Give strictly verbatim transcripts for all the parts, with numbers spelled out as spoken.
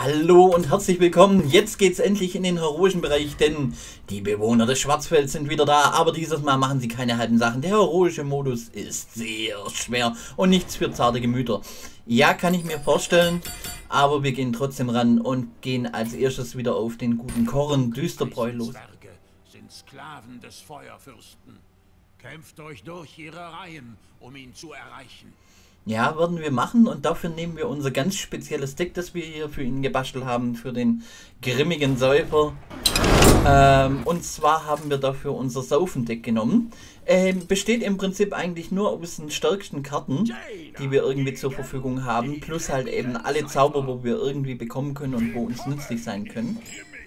Hallo und herzlich willkommen. Jetzt geht's endlich in den heroischen Bereich, denn die Bewohner des Schwarzfelds sind wieder da. Aber dieses Mal machen sie keine halben Sachen. Der heroische Modus ist sehr schwer und nichts für zarte Gemüter. Ja, kann ich mir vorstellen. Aber wir gehen trotzdem ran und gehen als erstes wieder auf den guten Korren Düsterbräu los. Sind Sklaven des Feuerfürsten. Kämpft euch durch ihre Reihen, um ihn zu erreichen. Ja, werden wir machen und dafür nehmen wir unser ganz spezielles Deck, das wir hier für ihn gebastelt haben, für den grimmigen Säufer. Ähm, und zwar haben wir dafür unser Saufendeck genommen. Ähm, besteht im Prinzip eigentlich nur aus den stärksten Karten, die wir irgendwie zur Verfügung haben, plus halt eben alle Zauber, wo wir irgendwie bekommen können und wo uns nützlich sein können.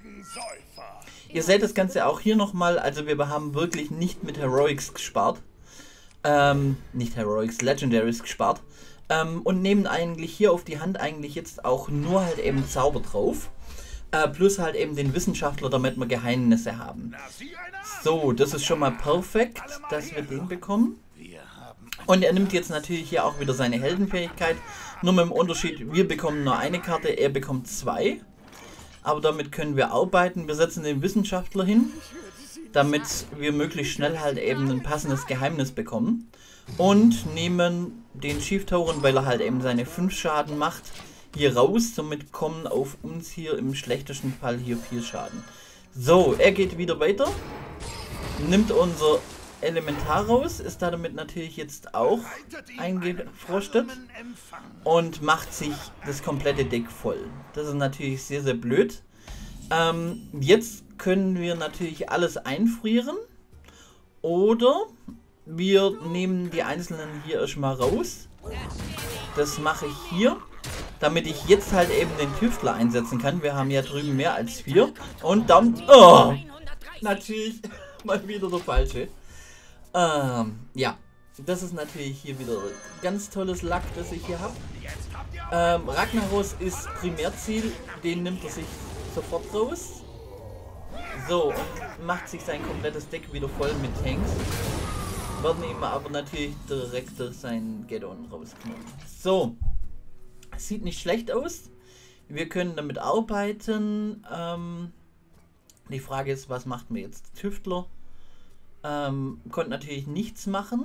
Ihr seht das Ganze auch hier nochmal, also wir haben wirklich nicht mit Heroics gespart. Ähm, nicht Heroics, Legendaries gespart. Ähm, und nehmen eigentlich hier auf die Hand eigentlich jetzt auch nur halt eben Zauber drauf. Äh, plus halt eben den Wissenschaftler, damit wir Geheimnisse haben. So, das ist schon mal perfekt, dass wir den bekommen. Und er nimmt jetzt natürlich hier auch wieder seine Heldenfähigkeit. Nur mit dem Unterschied, wir bekommen nur eine Karte, er bekommt zwei. Aber damit können wir arbeiten. Wir setzen den Wissenschaftler hin, damit wir möglichst schnell halt eben ein passendes Geheimnis bekommen. Und nehmen den Schieftauren, weil er halt eben seine fünf Schaden macht, hier raus. Somit kommen auf uns hier im schlechtesten Fall hier vier Schaden. So, er geht wieder weiter. Nimmt unser Elementar raus, ist damit natürlich jetzt auch eingefrostet. Und macht sich das komplette Deck voll. Das ist natürlich sehr, sehr blöd. Ähm, jetzt können wir natürlich alles einfrieren. Oder wir nehmen die einzelnen hier erstmal raus. Das mache ich hier, damit ich jetzt halt eben den Tüftler einsetzen kann. Wir haben ja drüben mehr als vier. Und dann... Oh, natürlich mal wieder der falsche. Ähm, ja. Das ist natürlich hier wieder ganz tolles Lack, das ich hier habe. Ähm, Ragnaros ist Primärziel. Den nimmt er sich sofort raus. So, und macht sich sein komplettes Deck wieder voll mit Tanks. Werden ihm aber natürlich direkt durch seinen Geddon rausgenommen. So. Sieht nicht schlecht aus. Wir können damit arbeiten. Ähm, die Frage ist, was macht mir jetzt Tüftler? Ähm, konnte natürlich nichts machen.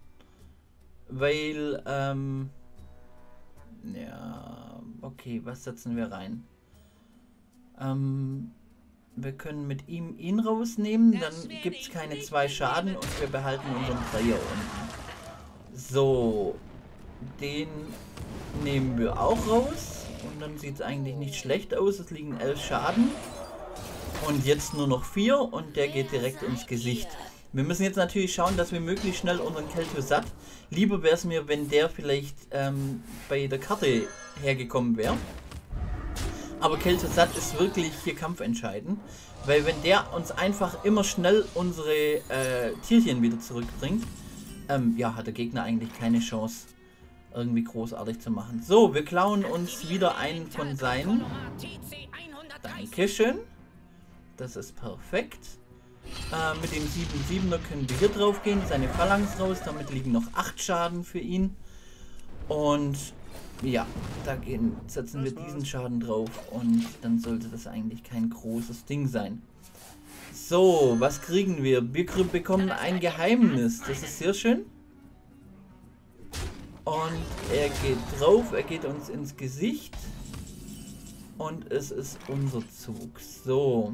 Weil, ähm, ja, okay, was setzen wir rein? Ähm, wir können mit ihm ihn rausnehmen, dann gibt es keine zwei Schaden und wir behalten unseren Dreier unten. So, den nehmen wir auch raus und dann sieht es eigentlich nicht schlecht aus, es liegen elf Schaden und jetzt nur noch vier und der geht direkt ins Gesicht. Wir müssen jetzt natürlich schauen, dass wir möglichst schnell unseren Kel'Thuzad, lieber wäre es mir, wenn der vielleicht ähm, bei der Karte hergekommen wäre. Aber Kel'Thuzad ist wirklich hier kampfentscheidend, weil wenn der uns einfach immer schnell unsere äh, Tierchen wieder zurückbringt, ähm, ja, hat der Gegner eigentlich keine Chance, irgendwie großartig zu machen. So, wir klauen uns wieder einen von seinen. Dankeschön. Das ist perfekt. Äh, mit dem sieben siebener können wir hier drauf gehen, seine Phalanx raus, damit liegen noch acht Schaden für ihn. Und ja, da gehen, setzen wir diesen Schaden drauf und dann sollte das eigentlich kein großes Ding sein. So, was kriegen wir? Wir bekommen ein Geheimnis, das ist sehr schön. Und er geht drauf, er geht uns ins Gesicht. Und es ist unser Zug. So.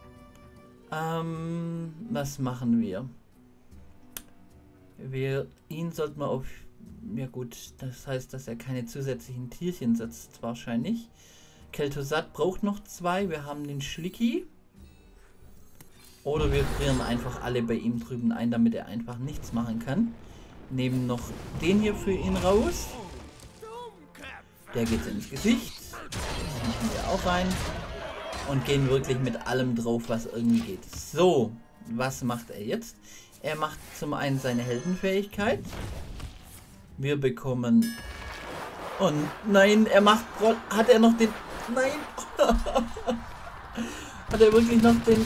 Ähm, was machen wir? Wir, ihn sollten wir auf, ja gut, das heißt, dass er keine zusätzlichen Tierchen setzt, wahrscheinlich. Kel'Thuzad braucht noch zwei, wir haben den Schlicki. Oder wir frieren einfach alle bei ihm drüben ein, damit er einfach nichts machen kann. Nehmen noch den hier für ihn raus. Der geht ins Gesicht. Das machen wir auch rein. Und gehen wirklich mit allem drauf, was irgendwie geht. So, was macht er jetzt? Er macht zum einen seine Heldenfähigkeit. Wir bekommen... Und nein, er macht... Hat er noch den... Nein! Hat er wirklich noch den...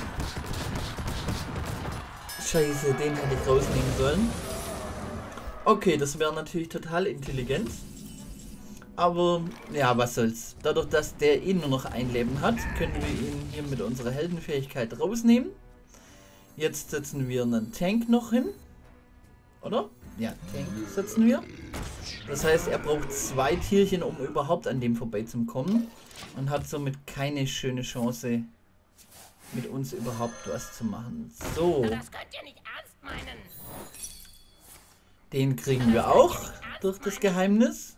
Scheiße, den hätte ich rausnehmen sollen. Okay, das wäre natürlich total intelligent. Aber ja, was soll's. Dadurch, dass der eh nur noch ein Leben hat, können wir ihn hier mit unserer Heldenfähigkeit rausnehmen. Jetzt setzen wir einen Tank noch hin. Oder? Ja, Tank setzen wir. Das heißt, er braucht zwei Tierchen, um überhaupt an dem vorbeizukommen. Und hat somit keine schöne Chance, mit uns überhaupt was zu machen. So. Das könnt ihr nicht ernst meinen. Den kriegen wir auch durch das Geheimnis.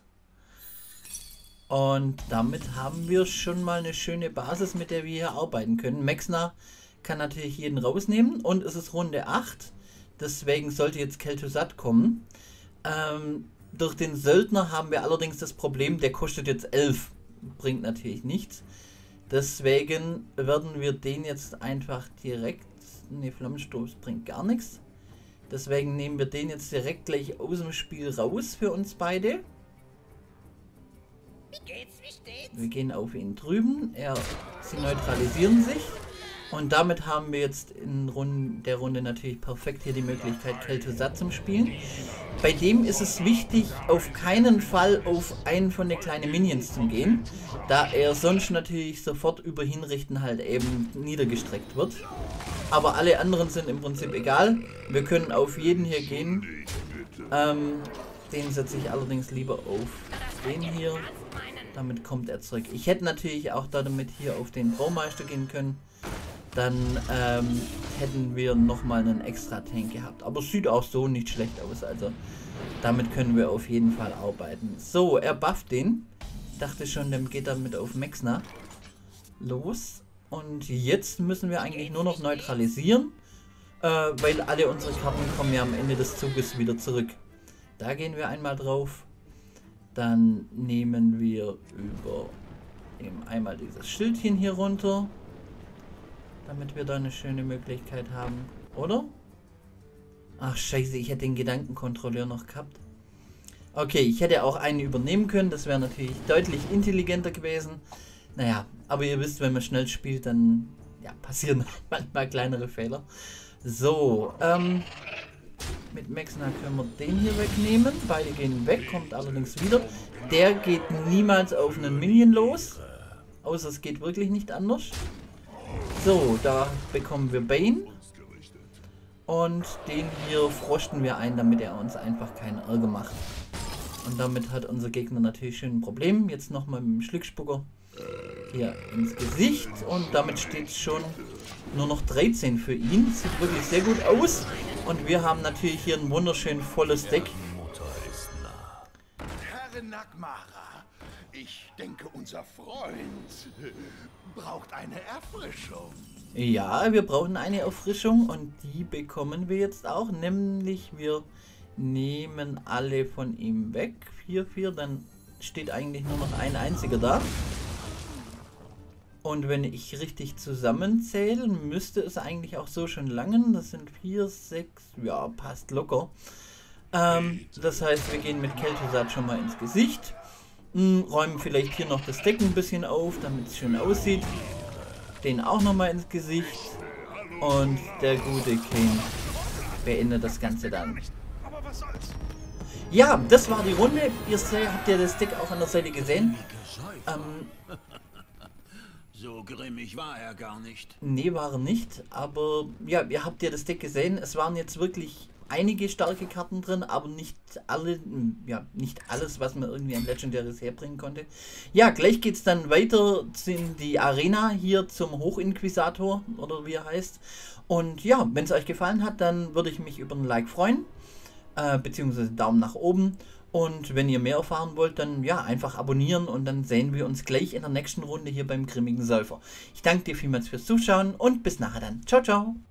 Und damit haben wir schon mal eine schöne Basis, mit der wir hier arbeiten können. Mexna kann natürlich jeden rausnehmen und es ist Runde acht. Deswegen sollte jetzt Kel'Thuzad kommen. Ähm, durch den Söldner haben wir allerdings das Problem, der kostet jetzt elf. Bringt natürlich nichts. Deswegen werden wir den jetzt einfach direkt... Ne, Flammenstoß bringt gar nichts. Deswegen nehmen wir den jetzt direkt gleich aus dem Spiel raus für uns beide. Wie geht's? Wie steht's? Wir gehen auf ihn drüben. Er, sie neutralisieren sich. Und damit haben wir jetzt in Runde, der Runde natürlich perfekt hier die Möglichkeit, Kel'Thuzad zum Spielen. Bei dem ist es wichtig, auf keinen Fall auf einen von den kleinen Minions zu gehen, da er sonst natürlich sofort über Hinrichten halt eben niedergestreckt wird. Aber alle anderen sind im Prinzip egal. Wir können auf jeden hier gehen. Ähm, den setze ich allerdings lieber auf den hier. Damit kommt er zurück. Ich hätte natürlich auch damit hier auf den Baumeister gehen können. Dann ähm, hätten wir nochmal einen extra Tank gehabt. Aber es sieht auch so nicht schlecht aus. Also damit können wir auf jeden Fall arbeiten. So, er bufft den. Ich dachte schon, dann geht er mit auf Mexna los. Und jetzt müssen wir eigentlich nur noch neutralisieren. Äh, weil alle unsere Karten kommen ja am Ende des Zuges wieder zurück. Da gehen wir einmal drauf. Dann nehmen wir über eben einmal dieses Schildchen hier runter. Damit wir da eine schöne Möglichkeit haben. Oder? Ach scheiße, ich hätte den Gedankenkontrolleur noch gehabt. Okay, ich hätte auch einen übernehmen können. Das wäre natürlich deutlich intelligenter gewesen. Naja, aber ihr wisst, wenn man schnell spielt, dann ja, passieren manchmal kleinere Fehler. So, ähm... mit Mexna können wir den hier wegnehmen. Beide gehen weg, kommt allerdings wieder. Der geht niemals auf einen Minion los. Außer es geht wirklich nicht anders. So, da bekommen wir Bane. Und den hier frosten wir ein, damit er uns einfach keinen Ärger macht. Und damit hat unser Gegner natürlich schon ein Problem. Jetzt nochmal mit dem Schlickspucker hier ins Gesicht. Und damit steht es schon nur noch dreizehn für ihn. Sieht wirklich sehr gut aus. Und wir haben natürlich hier ein wunderschön volles Deck. Herr Nagmara, ich denke, unser Freund braucht eine Erfrischung. Ja, wir brauchen eine Erfrischung und die bekommen wir jetzt auch. Nämlich wir nehmen alle von ihm weg. vier, vier, dann steht eigentlich nur noch ein einziger da. Und wenn ich richtig zusammenzähle, müsste es eigentlich auch so schon langen. Das sind vier, sechs, ja, passt locker. Ähm, das heißt, wir gehen mit Kel'Thuzad schon mal ins Gesicht. Mh, räumen vielleicht hier noch das Deck ein bisschen auf, damit es schön aussieht. Den auch nochmal ins Gesicht. Und der gute King beendet das Ganze dann. Ja, das war die Runde. Ihr seht, habt ihr das Deck auch an der Seite gesehen? Ähm... So grimmig war er gar nicht. Nee, war er nicht. Aber ja, ihr habt ja das Deck gesehen. Es waren jetzt wirklich einige starke Karten drin, aber nicht alle, ja, nicht alles, was man irgendwie an Legendaries herbringen konnte. Ja, gleich geht es dann weiter in die Arena hier zum Hochinquisitor, oder wie er heißt. Und ja, wenn es euch gefallen hat, dann würde ich mich über ein Like freuen. Äh, beziehungsweise Daumen nach oben. Und wenn ihr mehr erfahren wollt, dann ja, einfach abonnieren und dann sehen wir uns gleich in der nächsten Runde hier beim Grimmigen Säufer. Ich danke dir vielmals fürs Zuschauen und bis nachher dann. Ciao, ciao.